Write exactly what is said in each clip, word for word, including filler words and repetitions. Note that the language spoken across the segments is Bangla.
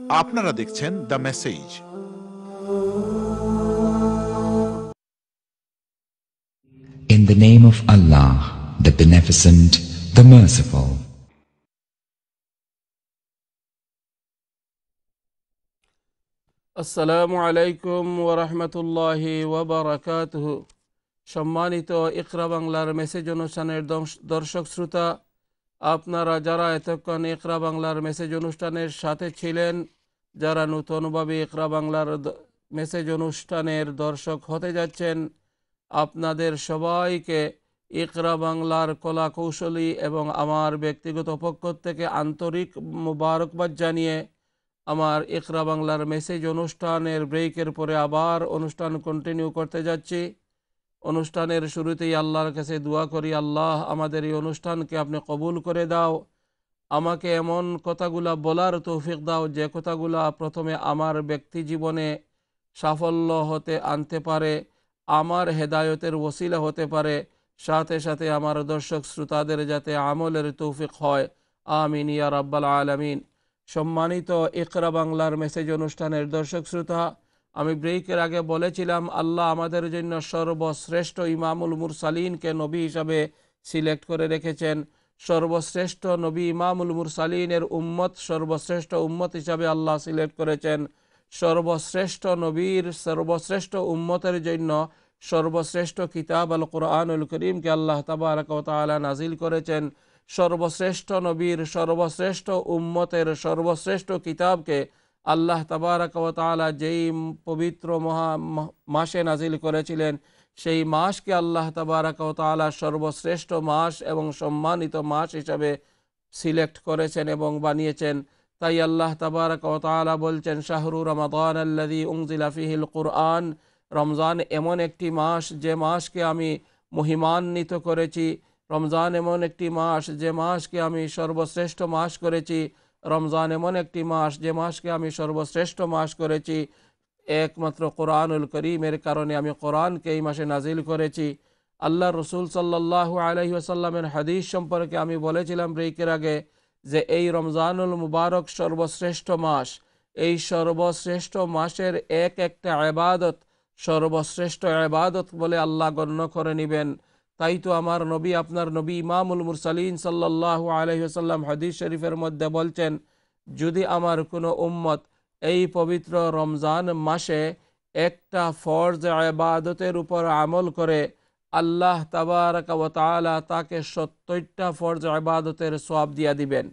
আপনারা দেখছেন the message. In the name of Allah, the Beneficent, the Merciful. আসসালামু আলাইকুম ওয়া রাহমাতুল্লাহি ওয়া বারাকাতুহু। সম্মানিত ইকরা বাংলার মেসেজ অনুষ্ঠানের দর্শক শ্রোতা, আপনারা যারা এতক্ষণ ইকরা বাংলার মেসেজ অনুষ্ঠানের সাথে ছিলেন, যারা নতুনভাবে ইকরা বাংলার মেসেজ অনুষ্ঠানের দর্শক হতে যাচ্ছেন, আপনাদের সবাইকে ইকরা বাংলার কলা কৌশলী এবং আমার ব্যক্তিগত পক্ষ থেকে আন্তরিক মুবারকবাদ জানিয়ে আমার ইকরা বাংলার মেসেজ অনুষ্ঠানের ব্রেকের পরে আবার অনুষ্ঠান কন্টিনিউ করতে যাচ্ছি। অনুষ্ঠানের শুরুতেই আল্লাহর কাছে দোয়া করি, আল্লাহ আমাদের এই অনুষ্ঠানকে আপনি কবুল করে দাও। আমাকে এমন কথাগুলা বলার তৌফিক দাও যে কথাগুলা প্রথমে আমার ব্যক্তি জীবনে সাফল্য হতে আনতে পারে, আমার হেদায়তের ওসিলা হতে পারে, সাথে সাথে আমার দর্শক শ্রোতাদের যাতে আমলের তৌফিক হয়। আমিন ইয়া রাব্বাল আলামিন। সম্মানিত ইকরা বাংলার মেসেজ অনুষ্ঠানের দর্শক শ্রোতা, আমি ব্রেকের আগে বলেছিলাম আল্লাহ আমাদের জন্য সর্বশ্রেষ্ঠ ইমামুল মুরসালিনকে নবী হিসাবে সিলেক্ট করে রেখেছেন। সর্বশ্রেষ্ঠ নবী ইমামুল মুরসালিনের উম্মত সর্বশ্রেষ্ঠ উম্মত হিসাবে আল্লাহ সিলেক্ট করেছেন। সর্বশ্রেষ্ঠ নবীর সর্বশ্রেষ্ঠ উম্মতের জন্য সর্বশ্রেষ্ঠ কিতাব আল কোরআনুল করিমকে আল্লাহ তাবারক ওয়া তাআলা নাজিল করেছেন। সর্বশ্রেষ্ঠ নবীর সর্বশ্রেষ্ঠ উম্মতের সর্বশ্রেষ্ঠ কিতাবকে আল্লাহ তাবারক ওয়া তাআলা যেই পবিত্র মহা মাসে নাজিল করেছিলেন, সেই মাসকে আল্লাহ তাবারক ওয়া তাআলা সর্বশ্রেষ্ঠ মাস এবং সম্মানিত মাস হিসাবে সিলেক্ট করেছেন এবং বানিয়েছেন। তাই আল্লাহ তাবারক ওয়া তাআলা বলছেন, শাহরু রমাদান আল্লাযী উনজিলা ফীহিল কুরআন। রমজান এমন একটি মাস যে মাসকে আমি মহিমান্বিত করেছি। রমজান এমন একটি মাস যে মাসকে আমি সর্বশ্রেষ্ঠ মাস করেছি। রমজান এমন একটি মাস যে মাসকে আমি সর্বশ্রেষ্ঠ মাস করেছি একমাত্র কোরআনুল করিমের কারণে। আমি কোরআনকে এই মাসে নাজিল করেছি। আল্লাহ রসুল সাল্লাল্লাহু আলাইহি ওয়াসাল্লামের হাদিস সম্পর্কে আমি বলেছিলাম ব্রেকের আগে যে এই রমজানুল মুবারক সর্বশ্রেষ্ঠ মাস। এই সর্বশ্রেষ্ঠ মাসের এক একটা ইবাদত সর্বশ্রেষ্ঠ ইবাদত বলে আল্লাহ গণ্য করে নেবেন। তাই তো আমার নবী, আপনার নবী ইমামুল মুরসালিন সাল্লাল্লাহু আলাইহি ওয়াসাল্লাম হাদিস শরীফের মধ্যে বলছেন, যদি আমার কোনো উম্মত এই পবিত্র রমজান মাসে একটা ফরজ ইবাদতের উপর আমল করে, আল্লাহ তাবারক ওয়া তাআলা তাকে সত্তরটা ফরজ ইবাদতের সওয়াব দিয়া দিবেন।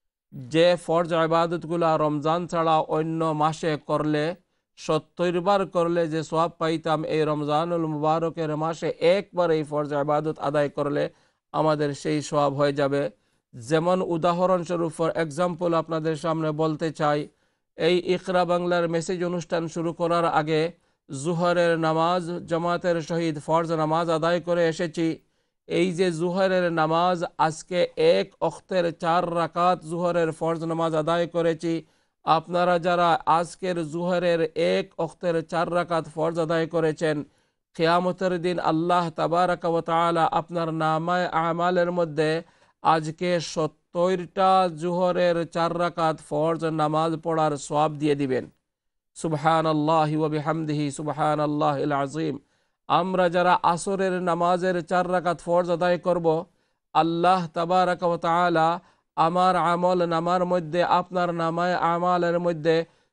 যে ফরজ ইবাদতগুলো রমজান ছাড়া অন্য মাসে করলে, সত্তর বার করলে যে সওয়াব পাইতাম, এই রমজানুল মুবারকের মাসে একবার এই ফরজ ইবাদত আদায় করলে আমাদের সেই সওয়াব হয়ে যাবে। যেমন উদাহরণস্বরূপ ফর এক্সাম্পল আপনাদের সামনে বলতে চাই, এই ইকরা বাংলার মেসেজ অনুষ্ঠান শুরু করার আগে জুহরের নামাজ জামাতের সহিত ফরজ নামাজ আদায় করে এসেছি। এই যে জুহরের নামাজ, আজকে এক ওয়াক্তের চার রাকাত জুহরের ফরজ নামাজ আদায় করেছি। আপনারা যারা আজকের জুহরের এক ওয়াক্তের চার রাকাত ফরজ আদায় করেছেন, কিয়ামতের দিন আল্লাহ তাবারক ওয়া তাআলা আপনার নামায়ে আমালের মধ্যে আজকে সত্তরটা জুহরের চার রাকাত ফরজ নামাজ পড়ার সওয়াব দিয়ে দিবেন। সুবহানাল্লাহি ওয়া বিহামদিহি সুবহানাল্লাহিল আযীম। আমরা যারা আসরের নামাজের চার রাকাত ফরজ আদায় করব, আল্লাহ তাবারক ওয়া তাআলা আমার আমল নামার মধ্যে, আপনার নামায়ে আমালের মধ্যে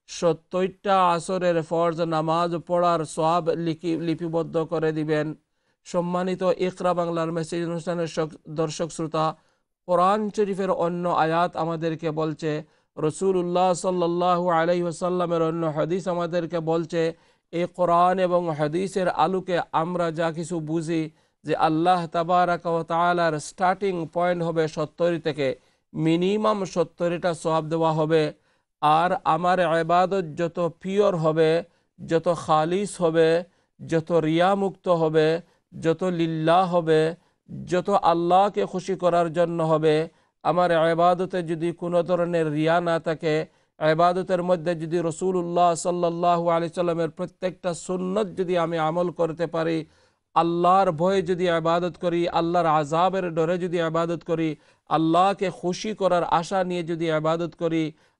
সত্তরটা আসরের ফরজ নামাজ পড়ার সওয়াব লিখি লিপিবদ্ধ করে দিবেন। সম্মানিত ইকরা বাংলার মেসেজ অনুষ্ঠানের দর্শক শ্রোতা, কোরআন শরীফের অন্য আয়াত আমাদেরকে বলছে, রসুল্লাহ সাল্লাল্লাহু আলাইহি ওয়াসাল্লামের অন্য হাদিস আমাদেরকে বলছে, এই কোরআন এবং হাদিসের আলোকে আমরা যা কিছু বুঝি যে আল্লাহ তাবারক ওয়া তাআলার স্টার্টিং পয়েন্ট হবে সত্তর থেকে, মিনিমাম সত্তরটা সওয়াব দেওয়া হবে। আর আমার ইবাদত যত পিওর হবে, যত খালিস হবে, যত রিয়া মুক্ত হবে, যত লিল্লাহ হবে, যত আল্লাহকে খুশি করার জন্য হবে, আমার ইবাদতে যদি কোনো ধরনের রিয়া না থাকে, ইবাদতের মধ্যে যদি রাসূলুল্লাহ সাল্লাল্লাহু আলাইহি সাল্লামের প্রত্যেকটা সুন্নত যদি আমি আমল করতে পারি, আল্লাহর ভয়ে যদি ইবাদত করি, আল্লাহর আযাবের ডরে যদি ইবাদত করি, আল্লাহকে খুশি করার আশা নিয়ে যদি ইবাদত করি,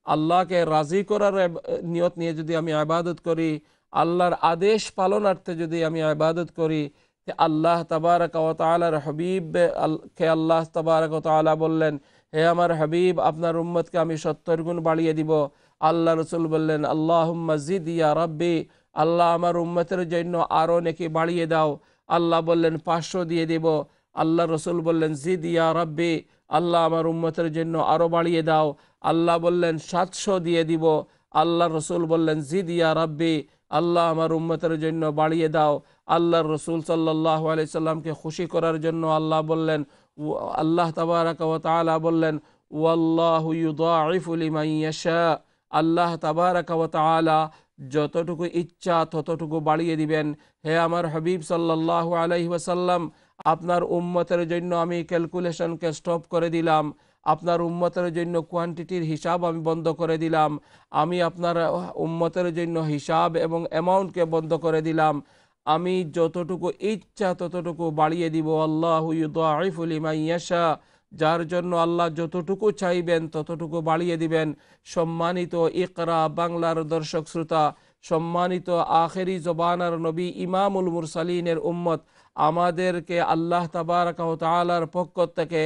আল্লাহকে রাজি করার এব- নিয়ত নিয়ে যদি আমি ইবাদত করি, আল্লাহর আদেশ পালনার্থে যদি আমি ইবাদত করি, যে আল্লাহ তাবারাকা ওয়া তাআলার হাবিব আল- কে আল্লাহ তাবারাকা ওয়া তাআলা বললেন, হে আমার হাবিব, আপনার উম্মতকে আমি সত্তর গুণ বাড়িয়ে দিব। আল্লাহ রসুল বললেন, আল্লাহুম্মা জিদ ইয়া রাব্বি, আল্লাহ আমার উম্মতের জন্য আরও নেকি বাড়িয়ে দাও। আল্লাহ বললেন পাঁচশো দিয়ে দিব। আল্লাহ রসুল বললেন জিদ ইয়া রাব্বি, আল্লাহ আমার উম্মতের জন্য আরও বাড়িয়ে দাও। আল্লাহ বললেন সাতশো দিয়ে দিব। আল্লাহ রসুল বললেন জিদ ইয়া রাব্বি, আল্লাহ আমার উম্মতের জন্য বাড়িয়ে দাও। আল্লাহ রসুল সাল্লাল্লাহু আলাইহি সাল্লামকে খুশি করার জন্য আল্লাহ বললেন, ও- আল্লাহ তাবারাকা ওয়া তাআলা বললেন, ওয়াল্লাহু ইউদাইফু লিমান ইয়াশা, আল্লাহ তাবারাকা ওয়া তাআলা যতটুকু ইচ্ছা ততটুকু বাড়িয়ে দিবেন। হে আমার হাবিব সাল্লাল্লাহু আলাইহি ওয়াসাল্লাম, আপনার উম্মতের জন্য আমি ক্যালকুলেশনকে স্টপ করে দিলাম। আপনার উম্মতের জন্য কোয়ান্টিটির হিসাব আমি বন্ধ করে দিলাম। আমি আপনার উম্মতের জন্য হিসাব এবং অ্যামাউন্টকে বন্ধ করে দিলাম। আমি যতটুকু ইচ্ছা ততটুকু বাড়িয়ে দিব। আল্লাহু ইউদাইফু লিমান ইয়াশা, যার জন্য আল্লাহ যতটুকু চাইবেন ততটুকু বাড়িয়ে দিবেন। সম্মানিত ইকরা বাংলার দর্শক শ্রোতা, সম্মানিত আখেরি জবানার নবী ইমামুল মুরসালিনের উম্মত, আমাদেরকে আল্লাহ তাবারাকা ওয়া তাআলার পক্ষ থেকে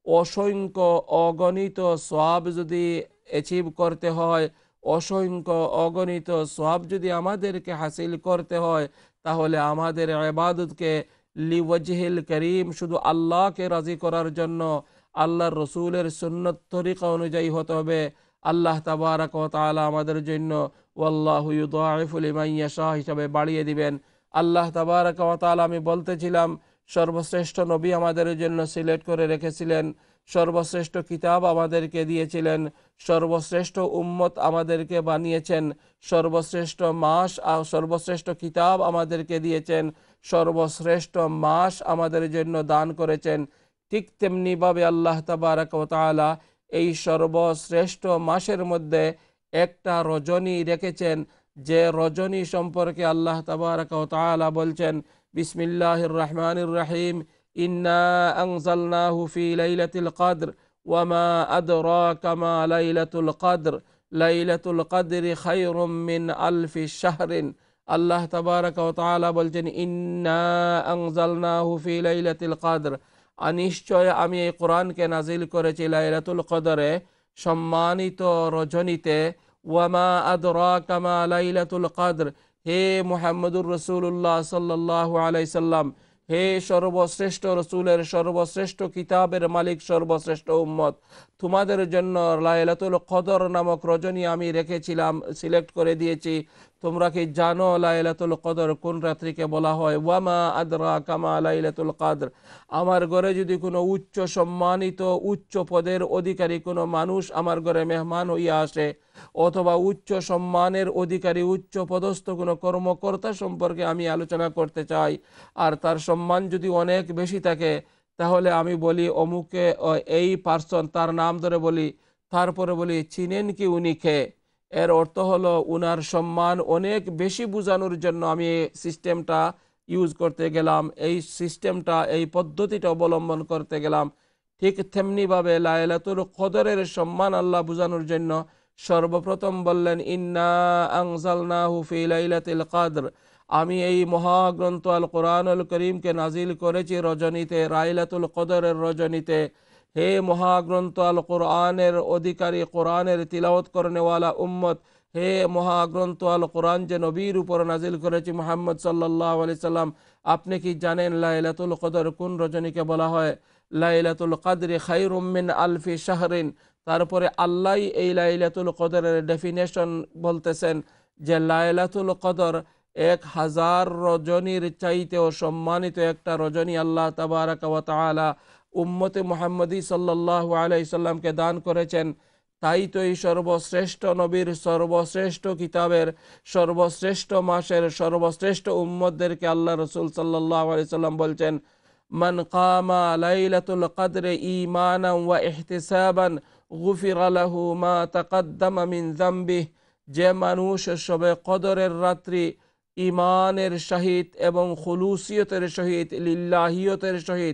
অসংখ্য অগণিত সওয়াব যদি অ্যাচিভ করতে হয়, অসংখ্য অগণিত সওয়াব যদি আমাদেরকে হাসিল করতে হয়, তাহলে আমাদের ইবাদতকে লিওয়াজহিল করিম, শুধু আল্লাহকে রাজি করার জন্য আল্লাহর রসুলের সুন্নত তরিকা অনুযায়ী হতে হবে। আল্লাহ তাবারাকা ওয়া তাআলা আমাদের জন্য ওয়াল্লাহু ইউদাইফু লিমান ইয়াশা হিসাবে বাড়িয়ে দিবেন। আল্লাহ তাবারাকা ওয়া তাআলা, আমি বলতেছিলাম, সর্বশ্রেষ্ঠ নবী আমাদের জন্য সিলেক্ট করে রেখেছিলেন, সর্বশ্রেষ্ঠ কিতাব আমাদেরকে দিয়েছিলেন, সর্বশ্রেষ্ঠ উম্মত আমাদেরকে বানিয়েছেন, সর্বশ্রেষ্ঠ মাস আর সর্বশ্রেষ্ঠ কিতাব আমাদেরকে দিয়েছেন, সর্বশ্রেষ্ঠ মাস আমাদের জন্য দান করেছেন। ঠিক তেমনিভাবে আল্লাহ তাবারাকা ওয়া তাআলা এই সর্বশ্রেষ্ঠ মাসের মধ্যে একটা রজনী রেখেছেন, যে রজনী সম্পর্কে আল্লাহ তাবারাকা ওয়া তাআলা বলছেন, বিসমিল্লাহির রহমানির রহিম, ইন্না আনজালনাহু ফি লাইলাতিল কদর ওয়া মা আদরাকা মা লাইলাতুল কদর লাইলাতুল কদরি খায়রুম মিন আলফি শাহরিন। আল্লাহ তাবারাকা ওয়া তাআলা বলছেন, ইন্না আনজালনাহু ফি লাইলাতিল কদর, নিশ্চয় আমি এই কোরআনকে নাজিল করেছি লাইলাতুল কদরে, সম্মানিত রজনীতে। ওয়ামা আদরাকা মা লাইলাতুল কদর, হে মুহাম্মদুর রাসূলুল্লাহ সাল্লাল্লাহু আলাইহি সাল্লাম, হে সর্বশ্রেষ্ঠ রসুলের সর্বশ্রেষ্ঠ কিতাবের মালিক, সর্বশ্রেষ্ঠ উম্মত, তোমাদের জন্য লাইলাতুল কদর নামক রজনী আমি রেখেছিলাম, সিলেক্ট করে দিয়েছি। তোমরা কি জানো লাইলাতুল কদর কোন রাত্রিকে বলা হয়? ওয়ামা আদরাকা মা লাইলাতুল কদর, আমার ঘরে যদি কোনো উচ্চ সম্মানিত উচ্চ পদের অধিকারী কোনো মানুষ আমার ঘরে মেহমান হইয়া আসে, অথবা উচ্চ সম্মানের অধিকারী উচ্চ পদস্থ কোনো কর্মকর্তা সম্পর্কে আমি আলোচনা করতে চাই, আর তার সম্মান যদি অনেক বেশি থাকে, তাহলে আমি বলি অমুকে এই পার্সন, তার নাম ধরে বলি, তারপরে বলি চিনেন কি উনি কে? এর অর্থ হলো উনার সম্মান অনেক বেশি বোঝানোর জন্য আমি এই সিস্টেমটা ইউজ করতে গেলাম, এই সিস্টেমটা এই পদ্ধতিটা অবলম্বন করতে গেলাম। ঠিক তেমনিভাবে লাইলাতুল কদরের সম্মান আল্লাহ বোঝানোর জন্য সর্বপ্রথম বললেন, ইন্না আনজালনাহু ফি লাইলাতিল কদর, আমি এই মহাগ্রন্থ আল কোরআনুল করিমকে নাজিল করেছি রজনীতে, লাইলাতুল কদরের রজনীতে। হে মহাগ্রন্থ আল কোরআনের অধিকারী, কোরআনের তিলাওয়াত করনেওয়ালা উম্মত, হে মহাগ্রন্থ আল কোরআন যে নবীর উপর নাজিল করেছি মুহাম্মদ সাল্লাল্লাহু আলাইহি সাল্লাম, আপনি কি জানেন লাইলাতুল কদর কোন রজনীকে বলা হয়? লাইলাতুল কদরি খায়রুম মিন আলফি শাহরিন। তারপরে আল্লাহ এই লাইলাতুল কদরের ডেফিনেশন বলতেছেন যে লাইলাতুল কদর এক হাজার রজনীর চাইতেও সম্মানিত একটা রজনী আল্লাহ তাবারাকা ওয়া তাআলা উম্মতে মুহাম্মদী সাল্লাল্লাহু আলাইহি সাল্লামকে দান করেছেন। তাই তো এই সর্বশ্রেষ্ঠ নবীর, সর্বশ্রেষ্ঠ কিতাবের, সর্বশ্রেষ্ঠ মাসের সর্বশ্রেষ্ঠ উম্মতদেরকে আল্লাহ রসুল সাল্লাল্লাহু আলাইহি সাল্লাম বলছেন, মান কামা লাইলাতুল কদরে ঈমানান ওয়া ইহতিসাবান গুফিরা লাহু মা তাকদ্দামা মিন যামবিহ, যে মানুষ শবে কদরের রাত্রি ইমানের সহিত এবং খুলুসিয়তের সহিত, লিল্লাহিয়তের সহিত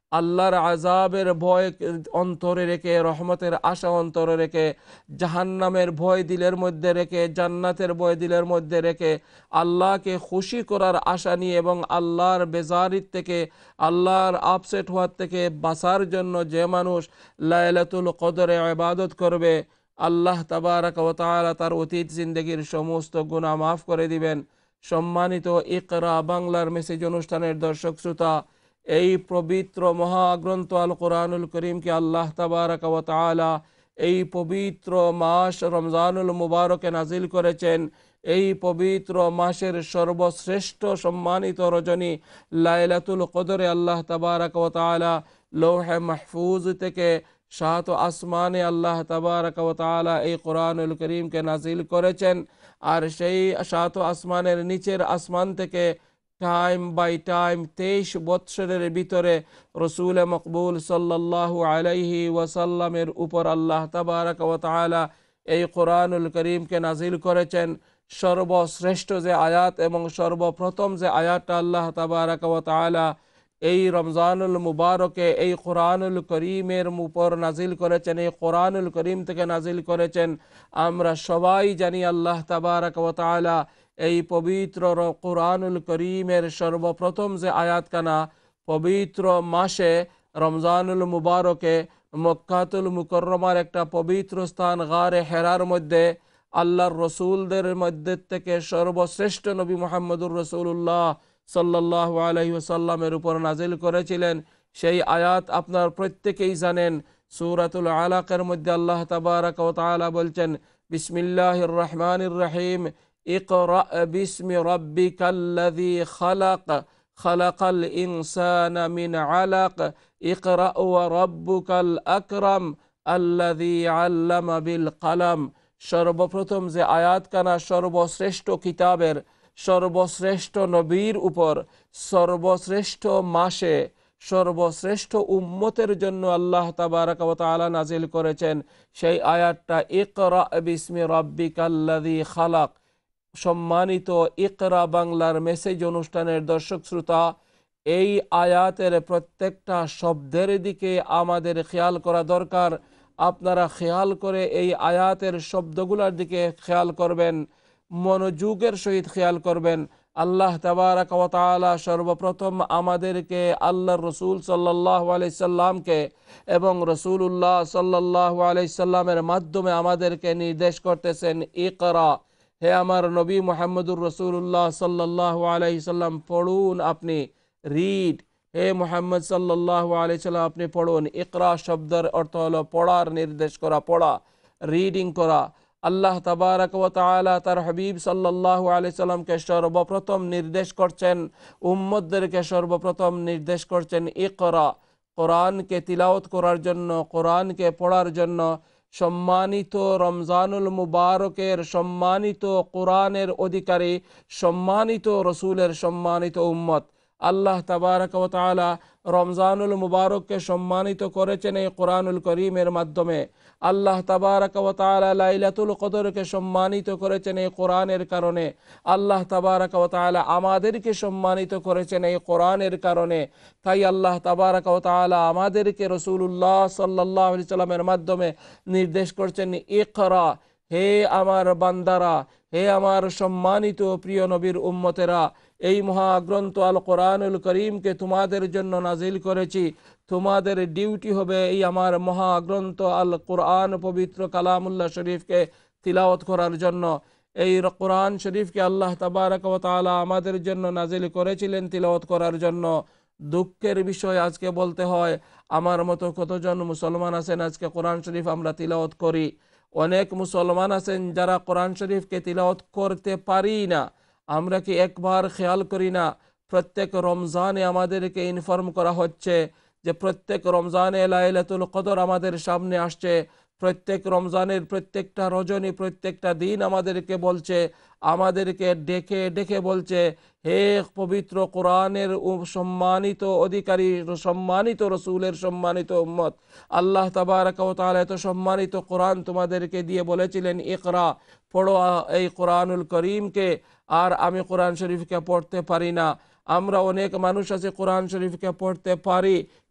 আল্লাহর আযাবের ভয় অন্তরে রেখে, রহমতের আশা অন্তরে রেখে, জাহান্নামের ভয় দিলের মধ্যে রেখে, জান্নাতের ভয় দিলের মধ্যে রেখে, আল্লাহকে খুশি করার আশা নিয়ে এবং আল্লাহর বেজারির থেকে, আল্লাহর আপসেট হওয়ার থেকে বাঁচার জন্য যে মানুষ লাইলাতুল কদরে ইবাদত করবে, আল্লাহ তাবারাক ওয়া তাআলা তার অতীত জিন্দেগির সমস্ত গুনাহ মাফ করে দিবেন। সম্মানিত ইকরা বাংলার মেসেজ অনুষ্ঠানের দর্শক শ্রোতা, এই পবিত্র মহাগ্রন্থ আল কোরআনুল করিমকে আল্লাহ তাবারাক ওয়া তাআলা এই পবিত্র মাস রমজানুল মুবারকে নাজিল করেছেন। এই পবিত্র মাসের সর্বশ্রেষ্ঠ সম্মানিত রজনী লাইলাতুল কদরে আল্লাহ তাবারাক ওয়া তাআলা লৌহে মাহফুজ থেকে সাত আসমানে আল্লাহ তাবারাক ওয়া তাআলা এই কোরআনুল করিমকে নাজিল করেছেন। আর সেই সাত আসমানের নিচের আসমান থেকে টাইম বাই টাইম তেইশ বৎসরের ভিতরে রসুল মকবুল সাল্লাল্লাহু আলাইহি ওয়াসাল্লামের উপর আল্লাহ তাবারাক ওয়া তাআলা এই কোরআনুল করিমকে নাজিল করেছেন। সর্বশ্রেষ্ঠ যে আয়াত এবং সর্বপ্রথম যে আয়াতটা আল্লাহ তাবারাক ওয়া তাআলা এই রমজানুল মুবারকে এই কোরআনুল করিমের উপর নাজিল করেছেন, এই কোরআনুল করিম থেকে নাজিল করেছেন, আমরা সবাই জানি। আল্লাহ তাবারাক ওয়া তাআলা এই পবিত্র কোরআনুল করিমের সর্বপ্রথম যে আয়াতখানা পবিত্র মাসে রমজানুল মুবারকে মক্কাতুল মুকাররমার একটা পবিত্র স্থান গারে হেরার মধ্যে আল্লাহর রসুলদের মধ্যে থেকে সর্বশ্রেষ্ঠ নবী মুহাম্মদুর রাসূলুল্লাহ সাল্লাল্লাহু আলাইহি ওয়াসাল্লামের উপর নাজিল করেছিলেন, সেই আয়াত আপনার প্রত্যেকেই জানেন। সূরাতুল আলাকের মধ্যে আল্লাহ তাবারাক ওয়া তাআলা বলছেন, বিসমিল্লাহির রহমানির রহিম, ইকরা বিসমি রাব্বিকাল্লাযী খালাক, খালাকাল ইনসানা মিন আলাক, ইকরা ওয়া রাব্বুকাল আকরাম আল্লাযী আল্লামা বিল কলম। সর্বপ্রথম যে আয়াতখানা সর্বশ্রেষ্ঠ কিতাবের, সর্বশ্রেষ্ঠ নবীর উপর, সর্বশ্রেষ্ঠ মাসে, সর্বশ্রেষ্ঠ উম্মতের জন্য আল্লাহ তাবারাক ওয়া তাআলা নাজিল করেছেন, সেই আয়াতটা ইকরা বিসমি রাব্বিকাল্লাযী খালাক। সম্মানিত ইকরা বাংলার মেসেজ অনুষ্ঠানের দর্শক শ্রোতা, এই আয়াতের প্রত্যেকটা শব্দের দিকে আমাদের খেয়াল করা দরকার। আপনারা খেয়াল করে এই আয়াতের শব্দগুলোর দিকে খেয়াল করবেন, মনোযোগের সহিত খেয়াল করবেন। আল্লাহ তাবারাক ওয়া তাআলা সর্বপ্রথম আমাদেরকে আল্লাহর রসুল সাল্লাল্লাহু আলাইহি সাল্লামকে এবং রসুলুল্লাহ সাল্লাল্লাহু আলাইহি সাল্লামের মাধ্যমে আমাদেরকে নির্দেশ করতেছেন, ইকরা, হে আমার নবী মুহাম্মদুর রসুল্লাহ সাল্লাল্লাহু আলাইহি সাল্লাম পড়ুন, আপনি রিড, হে মুহাম্মদ সাল্লাল্লাহু আলাইহি সাল্লাম আপনি পড়ুন। ইকরা শব্দের অর্থ হলো পড়ার নির্দেশ করা, পড়া, রিডিং করা। আল্লাহ তাবারাক ওয়া তাআলা তার হাবিব সাল্লাল্লাহু আলাইহি সাল্লামকে সর্বপ্রথম নির্দেশ করছেন, উম্মতদেরকে সর্বপ্রথম নির্দেশ করছেন ইকরা, কোরআনকে তিলাওয়াত করার জন্য, কোরআনকে পড়ার জন্য। সম্মানিত রমজানুল মুবারকের সম্মানিত কোরআনের অধিকারী, সম্মানিত রসুলের সম্মানিত উম্মত, আল্লাহ তাবারাক ওয়া তাআলা রমজানুল মুবারককে সম্মানিত করেছেন এই কোরআনুল করিমের মাধ্যমে। আল্লাহ তাবারাক ওয়া তাআলা লাইলাতুল কদরকে সম্মানিত করেছেন এই কোরআনের কারণে। আল্লাহ তাবারাক ওয়া তাআলা আমাদেরকে সম্মানিত করেছেন এই কোরআনের কারণে। তাই আল্লাহ তাবারাক ওয়া তাআলা আমাদেরকে রাসূলুল্লাহ সাল্লাল্লাহু আলাইহি সাল্লামের মাধ্যমে নির্দেশ করছেন, ইকরা, হে আমার বান্দারা, হে আমার সম্মানিত প্রিয় নবীর উম্মতেরা, এই মহাগ্রন্থ আল কোরআনুল করিমকে তোমাদের জন্য নাজিল করেছি। তোমাদের ডিউটি হবে এই আমার মহাগ্রন্থ আল কোরআন পবিত্র কালামুল্লাহ শরীফকে তিলাওয়াত করার জন্য। এই কোরআন শরীফকে আল্লাহ তাবারাক ওয়া তাআলা আমাদের জন্য নাজিল করেছিলেন তিলাওয়াত করার জন্য। দুঃখের বিষয় আজকে বলতে হয়, আমার মতো কতজন মুসলমান আছেন আজকে কোরআন শরীফ আমরা তিলাওয়াত করি। অনেক মুসলমান আছেন যারা কোরআন শরীফকে তিলাওয়াত করতে পারি না। আমরা কি একবার খেয়াল করি না, প্রত্যেক রমজানে আমাদেরকে ইনফর্ম করা হচ্ছে যে প্রত্যেক রমজানে লাইলাতুল কদর আমাদের সামনে আসছে, প্রত্যেক রমজানের প্রত্যেকটা রজনী, প্রত্যেকটা দিন আমাদেরকে বলছে, আমাদেরকে ডেকে ডেকে বলছে, হে পবিত্র কোরআনের সম্মানিত অধিকারী, সম্মানিত রসুলের সম্মানিত উম্মত, আল্লাহ তাবারাক ওয়া তাআলা এত সম্মানিত কোরআন তোমাদেরকে দিয়ে বলেছিলেন, ইকরা, পড়ো এই কোরআনুল করিমকে। আর আমি কোরআন শরীফকে পড়তে পারি না। আমরা অনেক মানুষ আছে কোরআন শরীফকে পড়তে পারি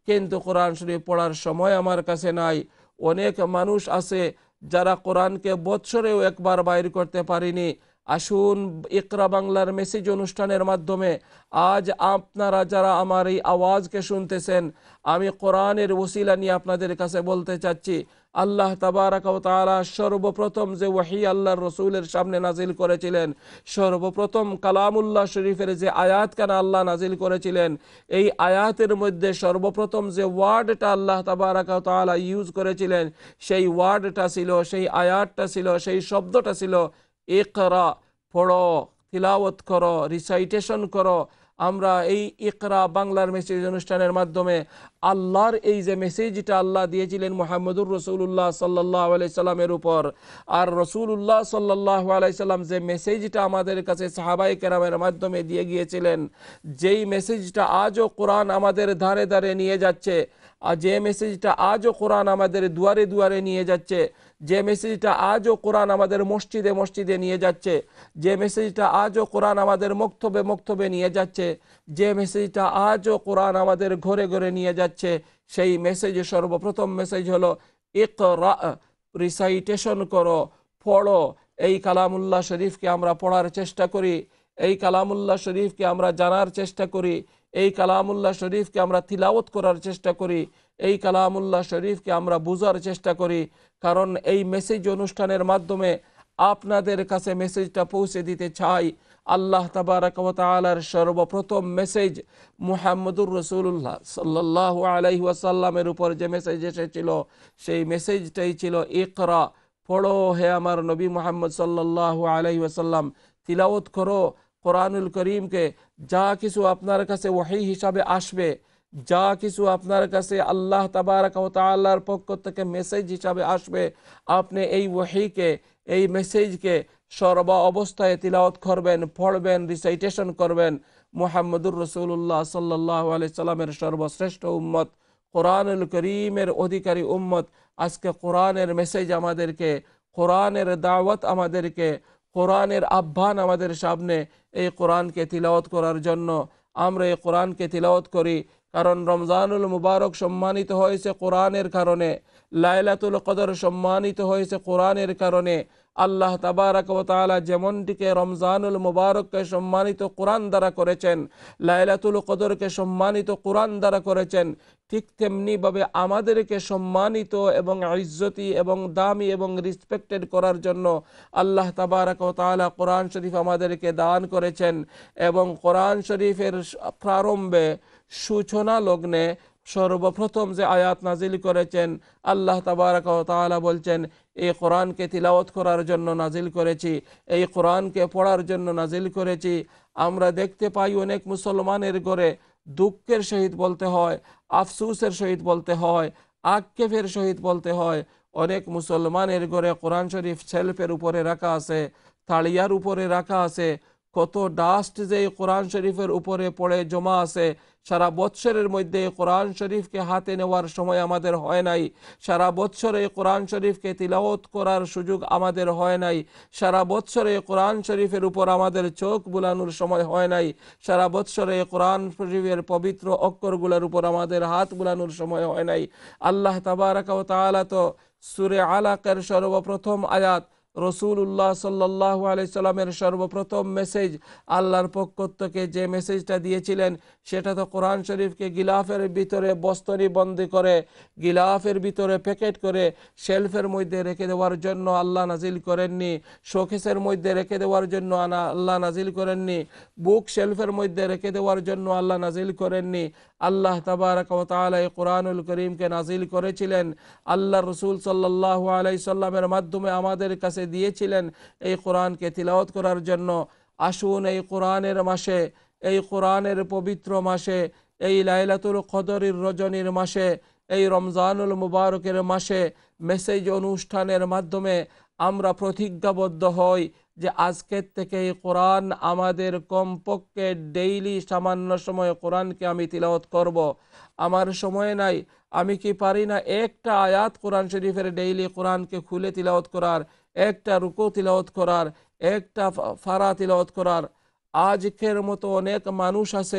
কিন্তু কোরআন শরীফ পড়ার সময় আমার কাছে নাই। অনেক মানুষ আছে যারা কোরআনকে বৎসরেও একবার বাইর করতে পারিনি। আসুন ইকরা বাংলার মেসেজ অনুষ্ঠানের মাধ্যমে আজ আপনারা যারা আমার এই আওয়াজকে শুনতেছেন, আমি কোরআনের ওসিলা নিয়ে আপনাদের কাছে বলতে চাচ্ছি, আল্লাহ তাবারাকা ওয়া তাআলা সর্বপ্রথম যে ওহী আল্লাহর রসুলের সামনে নাজিল করেছিলেন, সর্বপ্রথম কালামুল্লাহ শরীফের যে আয়াতখানা আল্লাহ নাজিল করেছিলেন, এই আয়াতের মধ্যে সর্বপ্রথম যে ওয়ার্ডটা আল্লাহ তাবারাকা ওয়া তাআলা ইউজ করেছিলেন, সেই ওয়ার্ডটা ছিল, সেই আয়াতটা ছিল, সেই শব্দটা ছিল ইকরা, পড়ো, তিলাওয়াত করো, রিসাইটেশন করো। আমরা এই ইকরা বাংলার মেসেজ অনুষ্ঠানের মাধ্যমে আল্লাহর এই যে মেসেজটা আল্লাহ দিয়েছিলেন মুহাম্মদুর রাসূলুল্লাহ সাল্লাল্লাহু আলাইহি সাল্লামের উপর, আর রাসূলুল্লাহ সাল্লাল্লাহু আলাইহি সাল্লাম যে মেসেজটা আমাদের কাছে সাহাবায়ে কেরামের মাধ্যমে দিয়ে গিয়েছিলেন, যেই মেসেজটা আজও কোরআন আমাদের ধারে ধারে নিয়ে যাচ্ছে, আর যে মেসেজটা আজও কোরআন আমাদের দুয়ারে দুয়ারে নিয়ে যাচ্ছে, যে মেসেজটা আজও কোরআন আমাদের মসজিদে মসজিদে নিয়ে যাচ্ছে, যে মেসেজটা আজও কোরআন আমাদের মক্তবে মক্তবে নিয়ে যাচ্ছে, যে মেসেজটা আজও কোরআন আমাদের ঘরে ঘরে নিয়ে যাচ্ছে, সেই মেসেজে সর্বপ্রথম মেসেজ হলো ইকরা, রিসাইটেশন করো, পড়ো। এই কালামুল্লাহ শরীফকে আমরা পড়ার চেষ্টা করি, এই কালামুল্লাহ শরীফকে আমরা জানার চেষ্টা করি, এই কালামুল্লাহ শরীফকে আমরা তিলাওয়াত করার চেষ্টা করি, এই কালামুল্লাহ শরীফকে আমরা বুঝার চেষ্টা করি। কারণ এই মেসেজ অনুষ্ঠানের মাধ্যমে আপনাদের কাছে মেসেজটা পৌঁছে দিতে চাই। আল্লাহ তাবারাকা ওয়া তাআলার সর্বপ্রথম মেসেজ মুহাম্মদুর রাসূলুল্লাহ সাল্লাল্লাহু আলাইহি ওয়াসাল্লামের উপর যে মেসেজ এসেছিল, সেই মেসেজটাই ছিল ইকরা, পড়ো হে আমার নবী মুহাম্মদ সাল্লাল্লাহু আলাইহি ওয়াসাল্লাম, তিলাওয়াত করো কোরআনুল করিমকে। যা কিছু আপনার কাছে ওহী হিসাবে আসবে, যা কিছু আপনার কাছে আল্লাহ তাবারাকা ওয়া তাআলার পক্ষ থেকে মেসেজ হিসাবে আসবে, আপনি এই ওহীকে, এই মেসেজকে সর্ব অবস্থায় তিলাওয়াত করবেন, পড়বেন, রিসাইটেশন করবেন। মুহাম্মদুর রাসূলুল্লাহ সাল্লাল্লাহু আলাইহি সাল্লামের সর্বশ্রেষ্ঠ উম্মত, কোরআনুল করিমের অধিকারী উম্মত, আজকে কোরআনের মেসেজ আমাদেরকে, কোরআনের দাওয়াত আমাদেরকে, কোরআনের আহ্বান আমাদের সামনে, এই কোরআনকে তিলাওয়াত করার জন্য। আমরা এই কোরআনকে তিলাওয়াত করি কারণ রমজানুল মুবারক সম্মানিত হয়েছে কোরআনের কারণে, লাইলাতুল কদর সম্মানিত হয়েছে কোরআনের কারণে। আল্লাহ তাবারাক ওয়া তাআলা যেমনটিকে রমজানুল মুবারককে সম্মানিত কোরআন দ্বারা করেছেন, লাইলাতুল কদরকে সম্মানিত কোরআন দ্বারা করেছেন, ঠিক তেমনিভাবে আমাদেরকে সম্মানিত এবং ইজ্জতি এবং দামি এবং রেসপেক্টেড করার জন্য আল্লাহ তাবারাক ওয়া তাআলা কোরআন শরীফ আমাদেরকে দান করেছেন। এবং কোরআন শরীফের প্রারম্ভে সূচনা লগ্নে সর্বপ্রথম যে আয়াত নাজিল করেছেন, আল্লাহ তাবারাক ওয়া তাআলা বলছেন, এই কোরআনকে তিলাওয়াত করার জন্য নাজিল করেছি, এই কোরআনকে পড়ার জন্য নাজিল করেছি। আমরা দেখতে পাই অনেক মুসলমানের ঘরে দুঃখের সহিত বলতে হয়, আফসোসের সহিত বলতে হয়, আক্ষেপের সহিত বলতে হয়, অনেক মুসলমানের ঘরে কোরআন শরীফ শেলফের উপরে রাখা আছে, তাড়িয়ার উপরে রাখা আছে, কত ডাস্ট যে কোরআন শরীফের উপরে পড়ে জমা আছে। সারা বৎসরের মধ্যে কোরআন শরীফকে হাতে নেওয়ার সময় আমাদের হয় নাই, সারা বৎসরে কোরআন শরীফকে তিলাওয়াত করার সুযোগ আমাদের হয় নাই, সারা বৎসরে কোরআন শরীফের উপর আমাদের চোখ বুলানোর সময় হয় নাই, সারা বৎসরে কোরআন শরীফের পবিত্র অক্ষরগুলোর উপর আমাদের হাত বুলানোর সময় হয় নাই। আল্লাহ তাবারাকা ওয়া তাআলা তো সূরা আলাকের সর্বপ্রথম আয়াত, রসুল্লাহ সাল্লাল্লাহু আলাইহি সাল্লামের সর্বপ্রথম মেসেজ, আল্লাহর পক্ষ থেকে যে মেসেজটা দিয়েছিলেন, সেটা তো কোরআন শরীফকে গিলাফের ভিতরে বস্তনি বন্দি করে, গিলাফের ভিতরে প্যাকেট করে শেলফের মধ্যে রেখে দেওয়ার জন্য আল্লাহ নাজিল করেননি, শোকেসের মধ্যে রেখে দেওয়ার জন্য আল্লাহ নাজিল করেননি, বুক শেলফের মধ্যে রেখে দেওয়ার জন্য আল্লাহ নাজিল করেননি। আল্লাহ তাবারাকা ওয়া তাআলা এই কোরআনুল করিমকে নাজিল করেছিলেন, আল্লাহ রসুল সাল্লাল্লাহু আলাইহি সাল্লামের মাধ্যমে আমাদের কাছে দিয়েছিলেন এই কোরআনকে তিলাওয়াত করার জন্য। আসুন এই কোরআনের মাসে, এই কোরআনের পবিত্র মাসে, এই লাইলাতুল কদরের রজনীর মাসে, এই রমজানুল মুবারকের মাসে মেসেজ অনুষ্ঠানের মাধ্যমে আমরা প্রতিজ্ঞাবদ্ধ হই যে আজকের থেকে এই কোরআন আমাদের কমপক্ষে ডেইলি সামান্য সময় কোরআনকে আমি তিলাওয়াত করব। আমার সময় নাই, আমি কি পারি না একটা আয়াত কোরআন শরীফের ডেইলি কোরআনকে খুলে তিলাওয়াত করার, একটা রুকু তিলাওয়াত করার, একটা ফারা তিলাওয়াত করার? আজকের মতো অনেক মানুষ আছে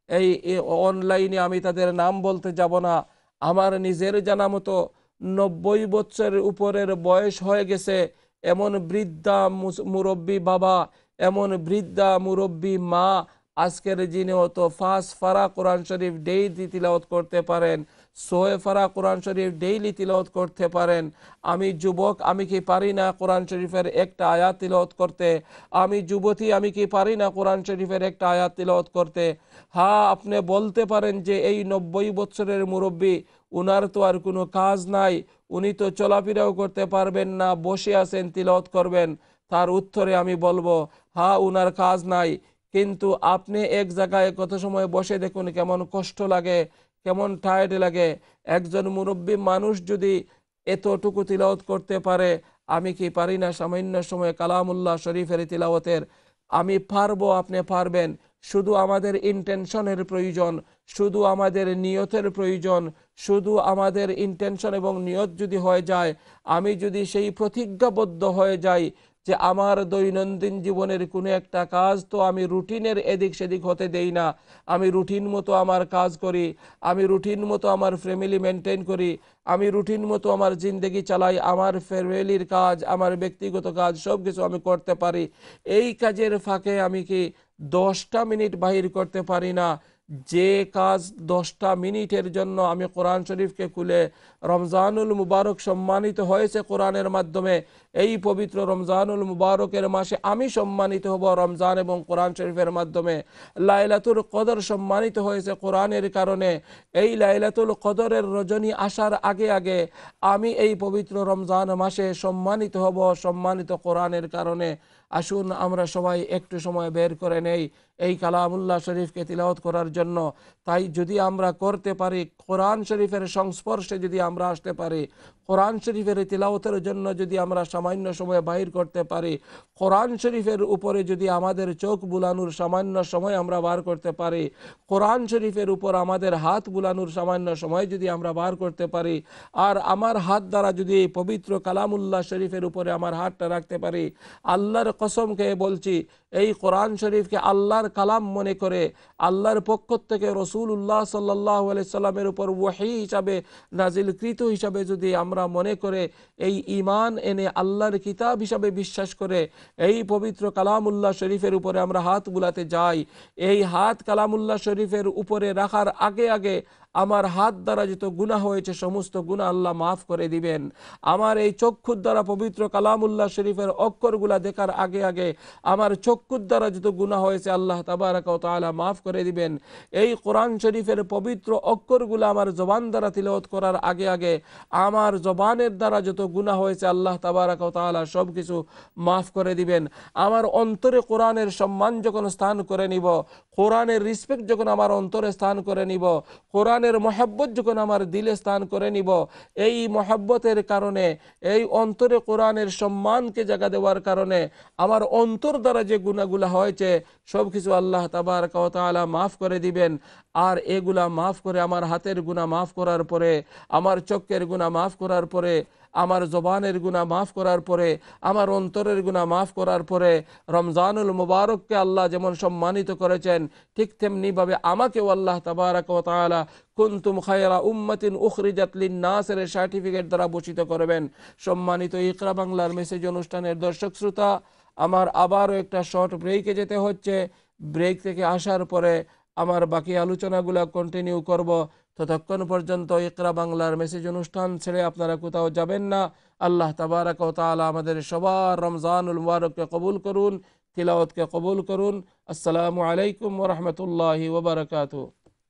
এই অনলাইনে আমি তাদের নাম বলতে যাব না। আমার নিজের জানা মতো নব্বই বছরের উপরের বয়স হয়ে গেছে এমন বৃদ্ধা মুরব্বী বাবা, এমন বৃদ্ধা মুরব্বী মা আজকের দিনে তো ফাঁস ফারা কোরআন শরীফ ডেইলি তিলাওয়াত করতে পারেন, সোয়ে ফারা কোরআন শরীফ ডেইলি তিলাওয়াত করতে পারেন। আমি যুবক, আমি কি পারি না কোরআন শরীফের একটা আয়াত তিলাওয়াত করতে? আমি যুবতী, আমি কি পারি না কোরআন শরীফের একটা আয়াত তিলাওয়াত করতে? হ্যাঁ, আপনি বলতে পারেন যে এই নব্বই বছরের মুরব্বী, উনার তো আর কোনো কাজ নাই, উনি তো চলাফেরাও করতে পারবেন না, বসে আছেন তিলাওয়াত করবেন। তার উত্তরে আমি বলবো, হ্যাঁ উনার কাজ নাই, কিন্তু আপনি এক জায়গায় কত সময় বসে দেখুন কেমন কষ্ট লাগে, কেমন টায়ার্ড লাগে। একজন মুরব্বী মানুষ যদি এতটুকু তিলাওয়াত করতে পারে, আমি কি পারি না সামান্য সময় কালামুল্লাহ শরীফের তিলাওয়াতের? আমি পারবো, আপনি পারবেন। শুধু আমাদের ইন্টেনশনের প্রয়োজন, শুধু আমাদের নিয়তের প্রয়োজন। শুধু আমাদের ইন্টেনশন এবং নিয়ত যদি হয়ে যায়, আমি যদি সেই প্রতিজ্ঞাবদ্ধ হয়ে যাই যে আমার দৈনন্দিন জীবনের কোনো একটা কাজ তো আমি রুটিনের এদিক সেদিক হতে দেই না, আমি রুটিন মতো আমার কাজ করি, আমি রুটিন মতো আমার ফ্যামিলি মেনটেন করি, আমি রুটিন মতো আমার জিন্দগি চালাই, আমার ফ্যামিলির কাজ, আমার ব্যক্তিগত কাজ সব কিছু আমি করতে পারি। এই কাজের ফাঁকে আমি কি দশটা মিনিট বাহির করতে পারি না? যে কাজ দশটা মিনিটের জন্য আমি কোরআন শরীফকে খুলে, রমজানুল মুবারক সম্মানিত হয়েছে কোরআনের মাধ্যমে, এই পবিত্র রমজানুল মুবারকের মাসে আমি সম্মানিত হব রমজান এবং কোরআন শরীফের মাধ্যমে। লাইলাতুল কদর সম্মানিত হয়েছে কোরআনের কারণে, এই লাইলাতুল কদরের রজনী আসার আগে আগে আমি এই পবিত্র রমজান মাসে সম্মানিত হব সম্মানিত কোরআনের কারণে। আসুন আমরা সবাই একটু সময় বের করে নেই এই কালামুল্লাহ শরীফকে তিলাওয়াত করার জন্য। তাই যদি আমরা করতে পারি, কোরআন শরীফের সংস্পর্শে যদি আমরা আসতে পারি, কোরআন শরীফের তিলাওয়াতের জন্য যদি আমরা সামান্য সময় বাহির করতে পারি, কোরআন শরীফের উপরে যদি আমাদের চোখ বুলানোর সামান্য সময় আমরা বার করতে পারি, কোরআন শরীফের উপর আমাদের হাত বুলানোর সামান্য সময় যদি আমরা বার করতে পারি, আর আমার হাত দ্বারা যদি এই পবিত্র কালামুল্লাহ শরীফের উপরে আমার হাতটা রাখতে পারি, আল্লাহর কসম খেয়ে বলছি, এই কোরআন শরীফকে আল্লাহর কালাম মনে করে, আল্লাহর পক্ষ থেকে রসুল্লাহ সাল্লাল্লাহু আলাইহি সাল্লামের উপর ওহী হিসাবে নাজিলকৃত হিসাবে যদি আমরা মনে করে এই ঈমান এনে আল্লাহর কিতাব হিসাবে বিশ্বাস করে এই পবিত্র কালামুল্লাহ শরীফের উপরে আমরা হাত বুলাতে যাই, এই হাত কালামুল্লাহ শরীফের উপরে রাখার আগে আগে আমার হাত দ্বারা যত গুনাহ হয়েছে সমস্ত গুনাহ আল্লাহ মাফ করে দিবেন। আমার এই চক্ষুর দ্বারা পবিত্র কালামুল্লাহ শরীফের অক্ষরগুলা দেখার আগে আগে আমার চক্ষুর দ্বারা যত গুনাহ হয়েছে আল্লাহ তাবারাক ওয়া তাআলা মাফ করে দিবেন। এই কোরআন শরীফের পবিত্র অক্ষরগুলো আমার জবান দ্বারা তিলাওয়াত করার আগে আগে আমার জবানের দ্বারা যত গুনাহ হয়েছে আল্লাহ তাবারাক ওয়া তাআলা সব কিছু মাফ করে দিবেন। আমার অন্তরে কোরআনের সম্মান যখন স্থান করে নিব, কোরআনের রিসপেক্ট যখন আমার অন্তরে স্থান করে নিব, কোরআনের মহব্বত যখন আমার দিলে স্থান করে নিব, এই মহব্বতের কারণে, এই অন্তরে কোরআনের সম্মানকে জায়গা দেওয়ার কারণে আমার অন্তর দ্বারা যে গুনাহগুলো হয়েছে সব কিছু আল্লাহ তাবারক ওয়া তাআলা মাফ করে দিবেন। আর এগুলা মাফ করে আমার হাতের গুনাহ মাফ করার পরে, আমার চোখের গুনাহ মাফ করার পরে, আমার জবানের গুনাহ মাফ করার পরে, আমার অন্তরের গুনাহ মাফ করার পরে রমজানুল মুবারককে আল্লাহ যেমন সম্মানিত করেছেন, ঠিক তেমনিভাবে আমাকেও আল্লাহ তাবারক ওয়া তাআলা কুনতুম খায়রা উম্মাতিন উখরিজাত লিন-নাসের সার্টিফিকেট দ্বারা ভূষিত করবেন। সম্মানিত ইকরা বাংলার মেসেজ অনুষ্ঠানের দর্শক শ্রোতা, আমার আবারও একটা শর্ট ব্রেকে যেতে হচ্ছে। ব্রেক থেকে আসার পরে আমার বাকি আলোচনাগুলো কন্টিনিউ করব। ততক্ষণ পর্যন্ত ইকরা বাংলার মেসেজ অনুষ্ঠান ছেড়ে আপনারা কোথাও যাবেন না। আল্লাহ তাবারক ওয়া তাআলা আমাদের সবার রমজানুল মুবারককে কবুল করুন, তিলাওয়াতকে কবুল করুন। আসসালামু আলাইকুম ওয়া রাহমাতুল্লাহি ওয়া বারাকাতুহু।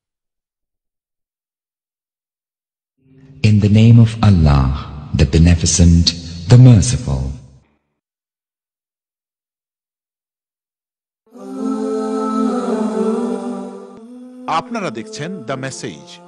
In the name of Allah, the Beneficent, the Merciful. আপনারা দেখছেন দ্য মেসেজ।